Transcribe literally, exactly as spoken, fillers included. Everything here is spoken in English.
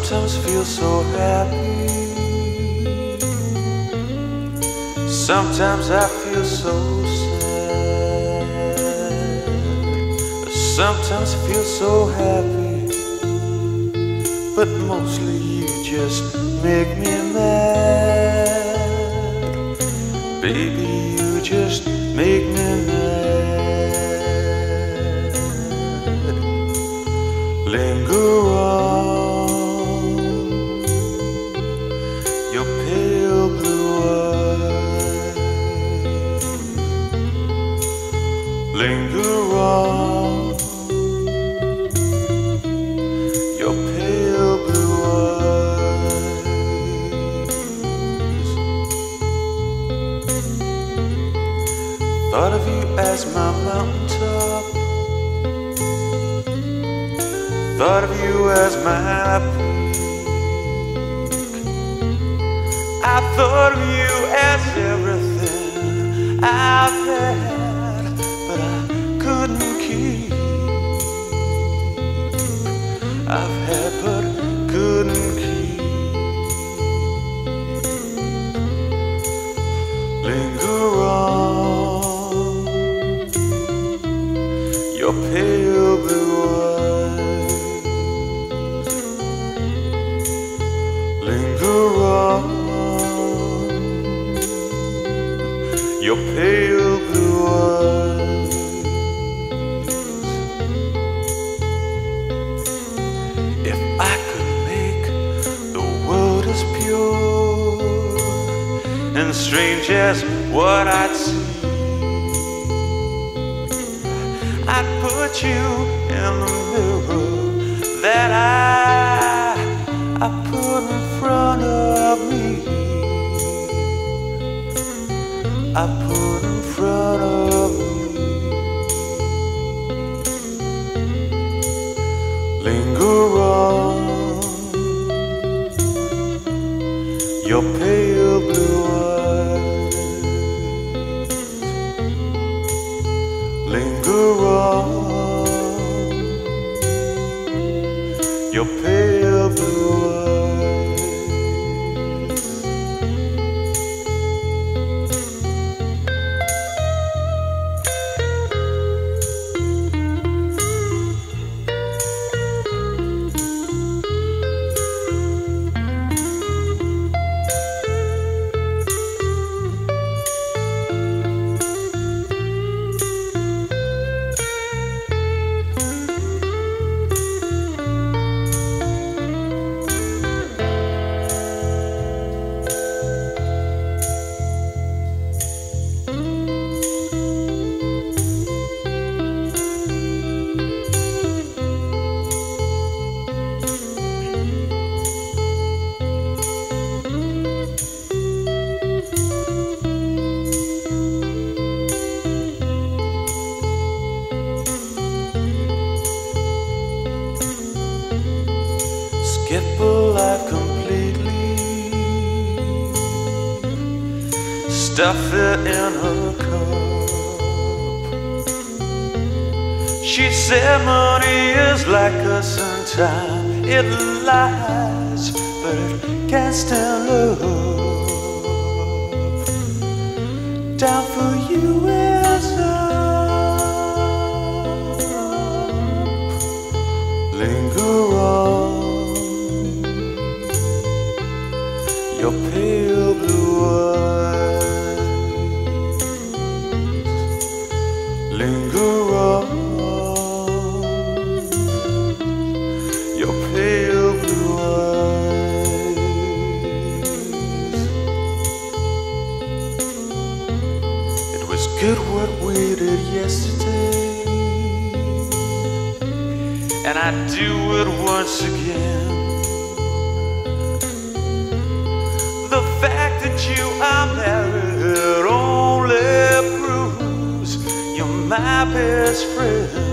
sometimes feel so happy, sometimes I feel so sad, sometimes I feel so happy, but mostly you just make me mad. Baby, you just make me mad. Linger on your pale blue eyes. Linger on your pale blue eyes. Thought of you as my mountaintop, thought of you as my peak. I thought of you as everything I've had, but I couldn't keep. I've had but couldn't keep. Linger on your pale blue eyes. Linger on your pale blue eyes. If I could make the world as pure and strange as what I'd see, I'd put you in the mirror that I I put in front of me. I put in front of me. Linger on your pale blue eyes. Linger on your pale blue eyes. Skip her life completely, stuff it in her cup. She said money is like us in time, it lies, but it can't stand love. Down for you is up. Linger on your pale blue eyes. Linger on your pale blue eyes. It was good what we did yesterday, and I'd do it once again. The fact that you are married only proves you're my best friend.